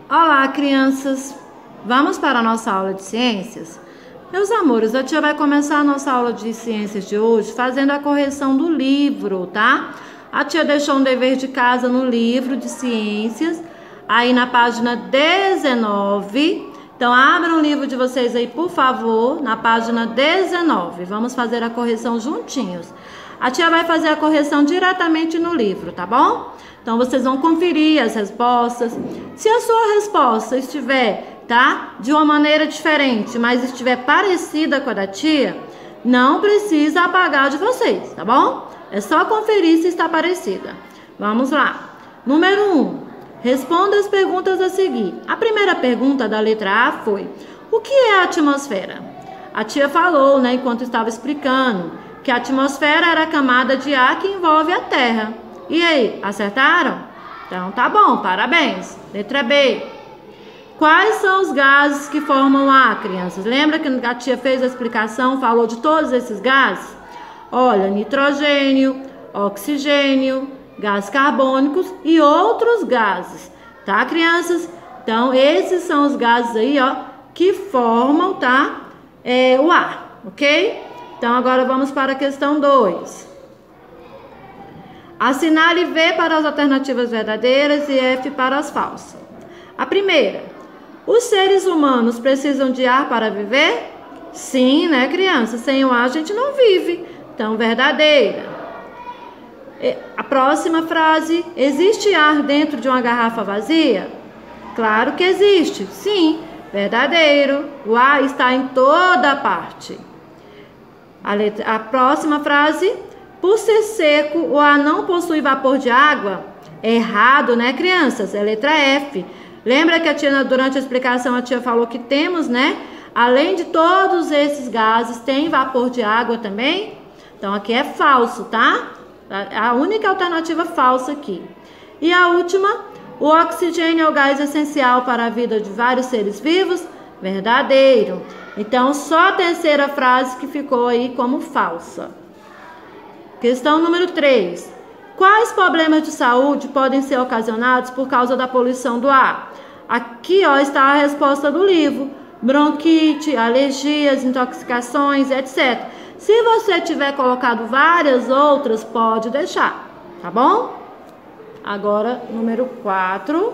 Olá, crianças! Vamos para a nossa aula de ciências? Meus amores, a tia vai começar a nossa aula de ciências de hoje fazendo a correção do livro, tá? A tia deixou um dever de casa no livro de ciências, aí na página 19. Então, abram o livro de vocês aí, por favor, na página 19. Vamos fazer a correção juntinhos. A tia vai fazer a correção diretamente no livro, tá bom? Então, vocês vão conferir as respostas. Se a sua resposta estiver, tá, de uma maneira diferente, mas estiver parecida com a da tia, não precisa apagar de vocês, tá bom? É só conferir se está parecida. Vamos lá. Número 1. Responda as perguntas a seguir. A primeira pergunta da letra A foi: o que é a atmosfera? A tia falou, né, enquanto estava explicando, que a atmosfera era a camada de ar que envolve a Terra. E aí, acertaram? Então tá bom, parabéns. Letra B. Quais são os gases que formam ar, crianças? Lembra que a tia fez a explicação, falou de todos esses gases? Olha, nitrogênio, oxigênio, gases carbônicos e outros gases, tá, crianças? Então, esses são os gases aí, ó, que formam, tá, o ar, ok? Então, agora vamos para a questão 2. Assinale V para as alternativas verdadeiras e F para as falsas. A primeira: os seres humanos precisam de ar para viver? Sim, né, criança? Sem o ar a gente não vive. Então, verdadeira. A próxima frase: existe ar dentro de uma garrafa vazia? Claro que existe. Sim, verdadeiro. O ar está em toda parte. A próxima frase: por ser seco, o ar não possui vapor de água? Errado, né, crianças? É letra F. Lembra que a tia, durante a explicação, a tia falou que temos, né? Além de todos esses gases, tem vapor de água também? Então, aqui é falso, tá? A única alternativa falsa aqui. E a última: o oxigênio é o gás essencial para a vida de vários seres vivos? Verdadeiro. Então, só a terceira frase que ficou aí como falsa. Questão número 3. Quais problemas de saúde podem ser ocasionados por causa da poluição do ar? Aqui, ó, está a resposta do livro: bronquite, alergias, intoxicações, etc. Se você tiver colocado várias outras, pode deixar, tá bom? Agora, número 4.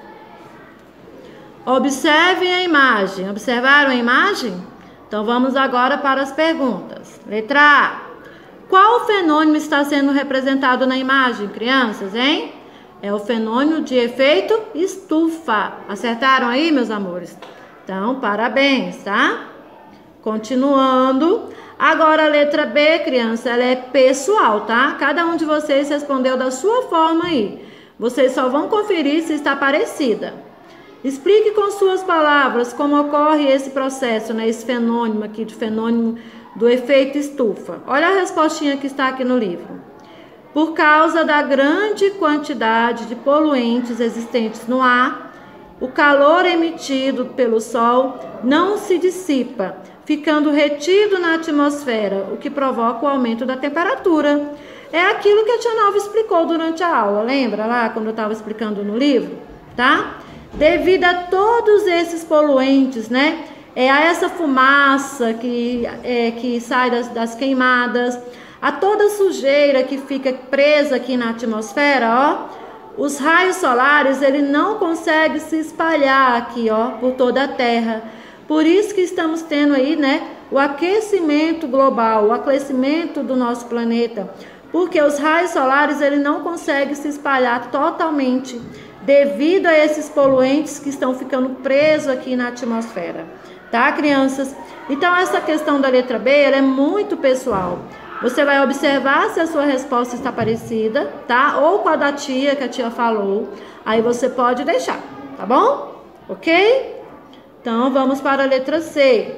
Observem a imagem. Observaram a imagem? Então, vamos agora para as perguntas. Letra A. Qual fenômeno está sendo representado na imagem, crianças, hein? É o fenômeno de efeito estufa. Acertaram aí, meus amores? Então, parabéns, tá? Continuando. Agora, a letra B, criança, ela é pessoal, tá? Cada um de vocês respondeu da sua forma aí. Vocês só vão conferir se está parecida. Explique com suas palavras como ocorre esse processo, né? Esse fenômeno aqui, de fenômeno do efeito estufa. Olha a respostinha que está aqui no livro. Por causa da grande quantidade de poluentes existentes no ar, o calor emitido pelo Sol não se dissipa, ficando retido na atmosfera, o que provoca o aumento da temperatura. É aquilo que a tia Nova explicou durante a aula, lembra lá quando eu estava explicando no livro, tá? Devido a todos esses poluentes, né? A essa fumaça que sai das queimadas, a toda a sujeira que fica presa aqui na atmosfera, ó, os raios solares, ele não consegue se espalhar aqui, ó, por toda a Terra. Por isso que estamos tendo aí, né, o aquecimento global, o aquecimento do nosso planeta, porque os raios solares, ele não consegue se espalhar totalmente devido a esses poluentes que estão ficando presos aqui na atmosfera. Tá, crianças? Então, essa questão da letra B, ela é muito pessoal. Você vai observar se a sua resposta está parecida, tá? Ou com a da tia, que a tia falou. Aí você pode deixar, tá bom? Ok? Então, vamos para a letra C.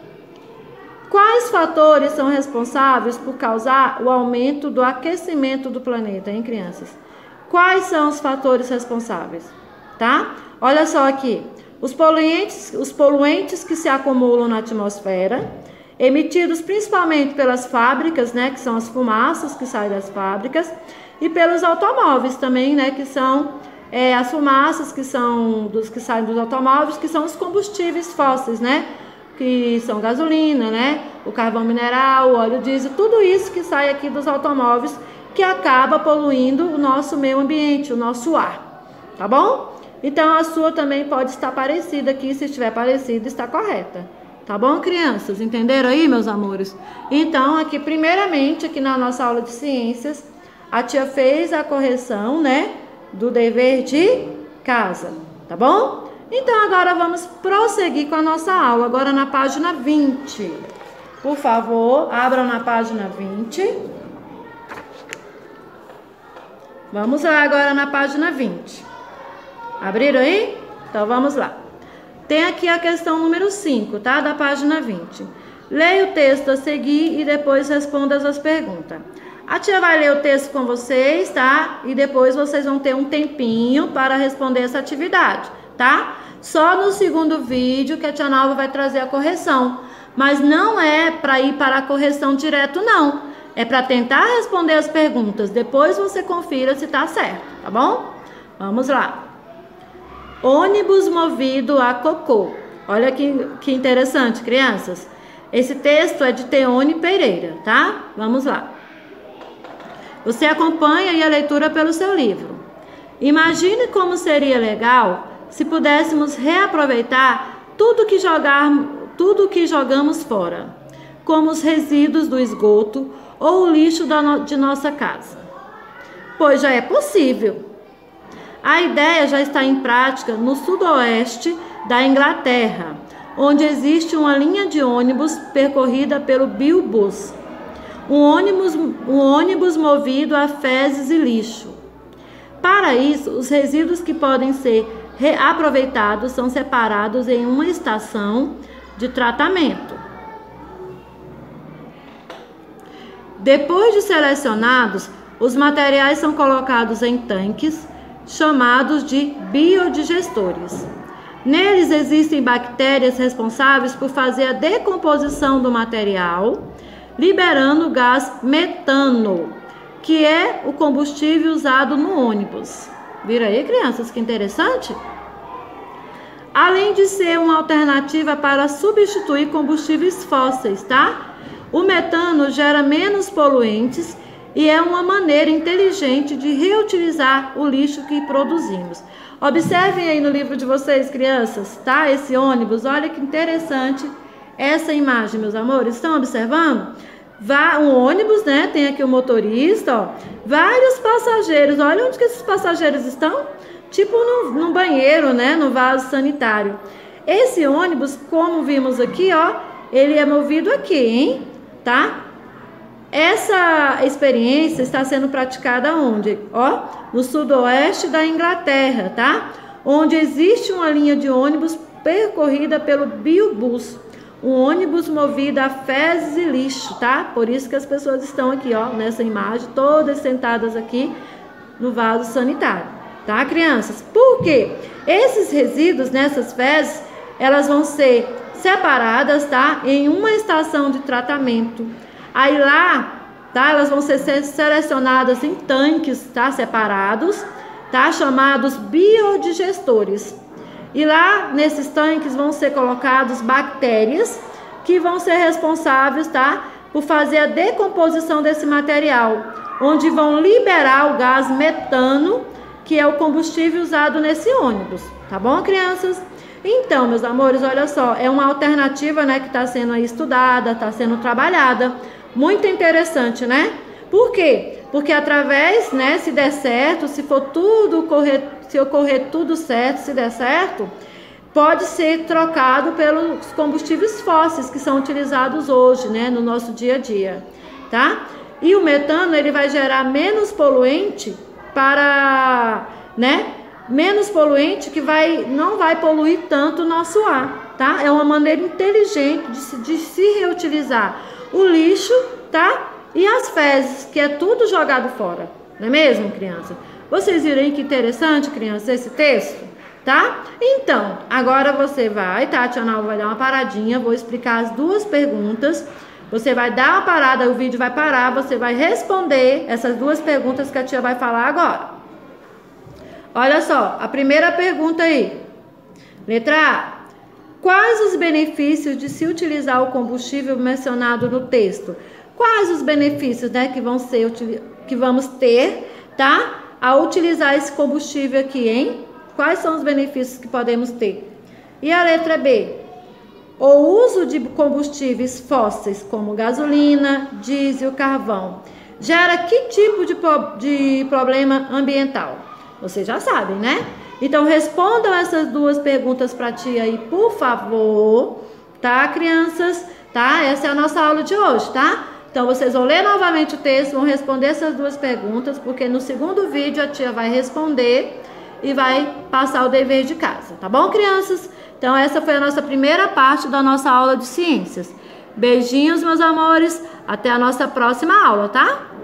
Quais fatores são responsáveis por causar o aumento do aquecimento do planeta, hein, crianças? Quais são os fatores responsáveis? Tá? Olha só aqui. Os poluentes que se acumulam na atmosfera, emitidos principalmente pelas fábricas, né, que são as fumaças que saem das fábricas, e pelos automóveis também, né, que são as fumaças que são dos que saem dos automóveis, que são os combustíveis fósseis, né? Que são gasolina, né? O carvão mineral, o óleo diesel, tudo isso que sai aqui dos automóveis, que acaba poluindo o nosso meio ambiente, o nosso ar, tá bom? Então a sua também pode estar parecida aqui, se estiver parecida, está correta. Tá bom, crianças? Entenderam aí, meus amores? Então, aqui, primeiramente, aqui na nossa aula de ciências, a tia fez a correção, né, do dever de casa, tá bom? Então, agora vamos prosseguir com a nossa aula, agora na página 20. Por favor, abram na página 20. Vamos lá agora na página 20. Abriram aí? Então vamos lá. Tem aqui a questão número 5, tá? Da página 20. Leia o texto a seguir e depois responda as perguntas. A tia vai ler o texto com vocês, tá? E depois vocês vão ter um tempinho para responder essa atividade, tá? Só no segundo vídeo que a tia Nalva vai trazer a correção. Mas não é para ir para a correção direto, não. É para tentar responder as perguntas. Depois você confira se tá certo, tá bom? Vamos lá. Ônibus movido a cocô. Olha que interessante, crianças. Esse texto é de Teone Pereira, tá? Vamos lá. Você acompanha aí a leitura pelo seu livro. Imagine como seria legal se pudéssemos reaproveitar tudo que jogamos fora, como os resíduos do esgoto ou o lixo de nossa casa. Pois já é possível. A ideia já está em prática no sudoeste da Inglaterra, onde existe uma linha de ônibus percorrida pelo Bilbus, um ônibus movido a fezes e lixo. Para isso, os resíduos que podem ser reaproveitados são separados em uma estação de tratamento. Depois de selecionados, os materiais são colocados em tanques chamados de biodigestores. Neles existem bactérias responsáveis por fazer a decomposição do material, liberando o gás metano, que é o combustível usado no ônibus. Viram aí, crianças, que interessante? Além de ser uma alternativa para substituir combustíveis fósseis, tá? O metano gera menos poluentes e é uma maneira inteligente de reutilizar o lixo que produzimos. Observem aí no livro de vocês, crianças, tá? Esse ônibus, olha que interessante essa imagem, meus amores. Estão observando? Um ônibus, né? Tem aqui o motorista, ó. Vários passageiros. Olha onde que esses passageiros estão. Tipo num banheiro, né? No vaso sanitário. Esse ônibus, como vimos aqui, ó, ele é movido aqui, hein? Tá? Essa experiência está sendo praticada onde? Ó, no sudoeste da Inglaterra, tá? Onde existe uma linha de ônibus percorrida pelo Bilbus, um ônibus movido a fezes e lixo, tá? Por isso que as pessoas estão aqui, ó, nessa imagem, todas sentadas aqui no vaso sanitário, tá, crianças? Por quê? Esses resíduos, nessas fezes, elas vão ser separadas, tá? Em uma estação de tratamento. Aí lá, tá? Elas vão ser selecionadas em tanques, tá? Separados, tá? Chamados biodigestores. E lá, nesses tanques, vão ser colocados bactérias que vão ser responsáveis, tá? Por fazer a decomposição desse material, onde vão liberar o gás metano, que é o combustível usado nesse ônibus. Tá bom, crianças? Então, meus amores, olha só, é uma alternativa, né, que está sendo aí estudada, está sendo trabalhada. Muito interessante, né? Por quê? Porque através, né, se der certo, se ocorrer tudo certo, se der certo, pode ser trocado pelos combustíveis fósseis que são utilizados hoje, né, no nosso dia a dia, tá? E o metano, ele vai gerar menos poluente menos poluente que não vai poluir tanto o nosso ar, tá? É uma maneira inteligente de se reutilizar o lixo, tá? E as fezes, que é tudo jogado fora, não é mesmo, criança? Vocês viram aí que interessante, criança, esse texto, tá? Então, agora você vai, tá? A tia Nalva vai dar uma paradinha, vou explicar as duas perguntas. Você vai dar uma parada, o vídeo vai parar, você vai responder essas duas perguntas que a tia vai falar agora. Olha só, a primeira pergunta aí. Letra A. Quais os benefícios de se utilizar o combustível mencionado no texto? Quais os benefícios, né, que vamos ter, tá? Ao utilizar esse combustível aqui, hein? Quais são os benefícios que podemos ter? E a letra B? O uso de combustíveis fósseis, como gasolina, diesel, carvão, gera que tipo de problema ambiental? Vocês já sabem, né? Então, respondam essas duas perguntas para ti aí, por favor, tá, crianças? Tá? Essa é a nossa aula de hoje, tá? Então, vocês vão ler novamente o texto, vão responder essas duas perguntas, porque no segundo vídeo a tia vai responder e vai passar o dever de casa, tá bom, crianças? Então, essa foi a nossa primeira parte da nossa aula de ciências. Beijinhos, meus amores. Até a nossa próxima aula, tá?